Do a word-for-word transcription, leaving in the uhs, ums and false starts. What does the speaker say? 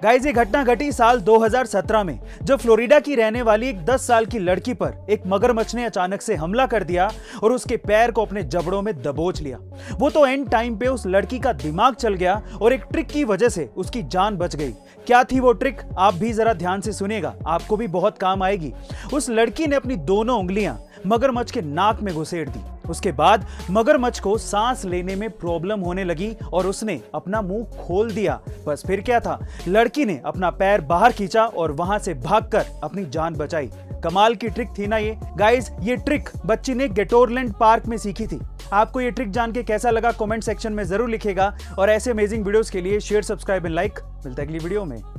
Guys ये घटना घटी साल दो हज़ार सत्रह में, जब फ्लोरिडा की रहने वाली एक दस साल की लड़की पर एक मगरमच्छ ने अचानक से हमला कर दिया और उसके पैर को अपने जबड़ों में दबोच लिया। वो तो एंड टाइम पे उस लड़की का दिमाग चल गया और एक ट्रिक की वजह से उसकी जान बच गई। क्या थी वो ट्रिक, आप भी जरा ध्यान से सुनिएगा, आपको भी बहुत काम आएगी। उस लड़की ने अपनी दोनों उंगलियां मगरमच्छ के नाक में घुसेड़ दी। उसके बाद मगरमच्छ को सांस लेने में प्रॉब्लम होने लगी और उसने अपना मुंह खोल दिया। बस फिर क्या था, लड़की ने अपना पैर बाहर खींचा और वहां से भागकर अपनी जान बचाई। कमाल की ट्रिक थी ना ये। गाइस ये ट्रिक बच्ची ने गेटोरलैंड पार्क में सीखी थी। आपको ये ट्रिक जान के कैसा लगा कमेंट सेक्शन में जरूर लिखिएगा और ऐसे अमेजिंग वीडियोस के लिए शेयर, सब्सक्राइब एंड लाइक। मिलता है अगली वीडियो में।